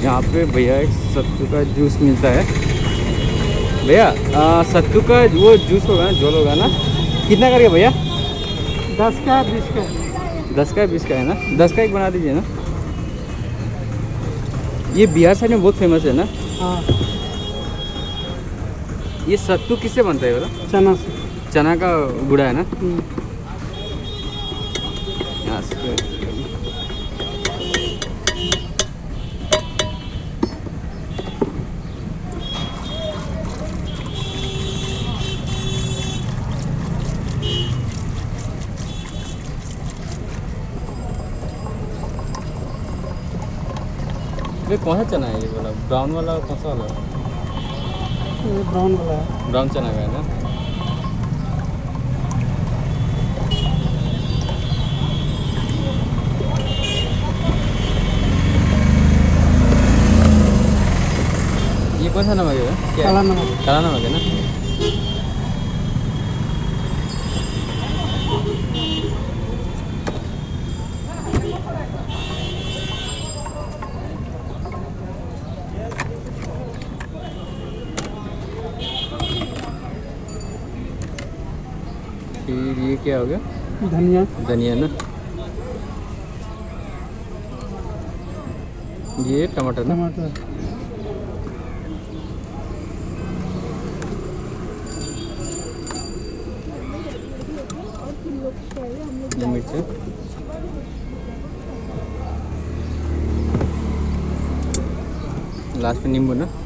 यहाँ पे भैया एक सत्तू का जूस मिलता है। भैया सत्तू का वो जूस होगा ना, जोल होगा ना, कितना करके भैया? 10 का 20 का। 10 का 20 का है ना? 10 का एक बना दीजिए ना। ये बिहार साइड में बहुत फेमस है ना। हाँ। ये सत्तू किससे बनता है बोला? चना से। चना का गुड़ा है ना। यहाँ से ये कौन सा चना है ये बोला? ब्राउन वाला कौन सा वाला? ये ब्राउन वाला है। ब्राउन चना का है ना। ये कौन सा नमक है? क्या काला नमक। काला नमक है ना। फिर ये क्या हो गया? धनिया। धनिया ना। ये टमाटर ना। टमाटर। ये मिर्च, लास्ट में नींबू ना।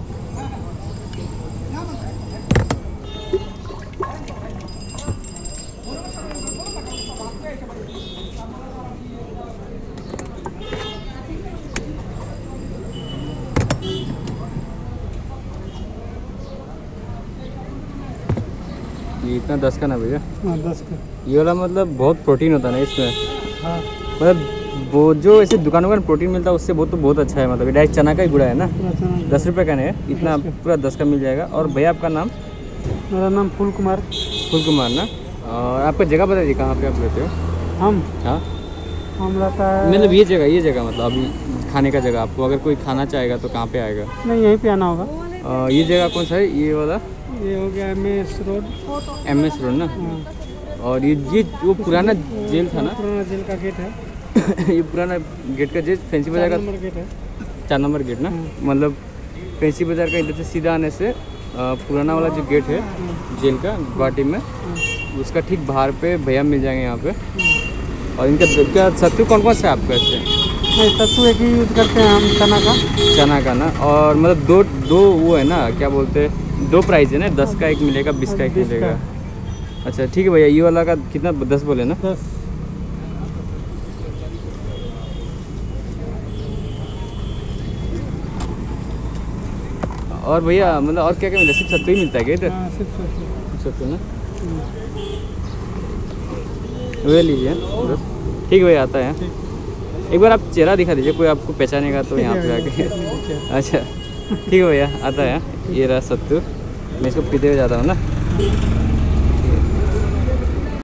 ये इतना 10 का ना भैया? हाँ 10 का। ये वाला मतलब बहुत प्रोटीन होता है ना इसमें। हाँ। मतलब वो जो ऐसे दुकानों का प्रोटीन मिलता है उससे बहुत तो बहुत अच्छा है। मतलब डायरेक्ट चना का ही गुड़ा है ना। 10 रुपये का नहीं है, इतना पूरा 10 का मिल जाएगा। और भैया आपका नाम? मेरा नाम फूल कुमार। फूल कुमार ना। और आपका जगह बताइए कहाँ पे आप रहते हो? हम हाँ हम रहता है मतलब ये जगह मतलब अभी खाने का जगह आपको अगर कोई खाना चाहेगा तो कहाँ पे आएगा? नहीं, यहीं पे आना होगा। ये जगह कौन सा है ये वाला? ये हो गया MS रोड। MS रोड ना। हाँ। और ये वो पुराना जेल था ना। पुराना जेल का गेट है। ये पुराना गेट का जेल फैंसी बाजार का 4 नंबर गेट है। 4 नंबर गेट ना। मतलब फैंसी बाजार का इधर से सीधा आने से पुराना वाला जो गेट है जेल का गुवाहाटी में, उसका ठीक बाहर पे भैया मिल जाएंगे यहाँ पे। और इनका सत्तू कौन कौन सा है आपका इससे? नहीं, सत्तू एक ही यूज़ करते हैं हम, चना का ना। और मतलब दो वो है ना, क्या बोलते हैं, 2 प्राइस है ना, 10 का एक मिलेगा, 20 का एक मिलेगा। अच्छा ठीक है भैया, ये वाला का कितना? 10 बोले ना? 10। और भैया मतलब और क्या क्या मिलता है? सिर्फ सत्तू ही मिलता है क्या इधर? हाँ, सिर्फ सत्तू ना। वे लीजिए बस। ठीक है भैया, आता है। एक बार आप चेहरा दिखा दीजिए, कोई आपको पहचानेगा तो यहाँ पे आके। अच्छा ठीक है भैया, आता है। ये रहा सत्तू, मैं इसको पीते हुए जाता हूँ ना।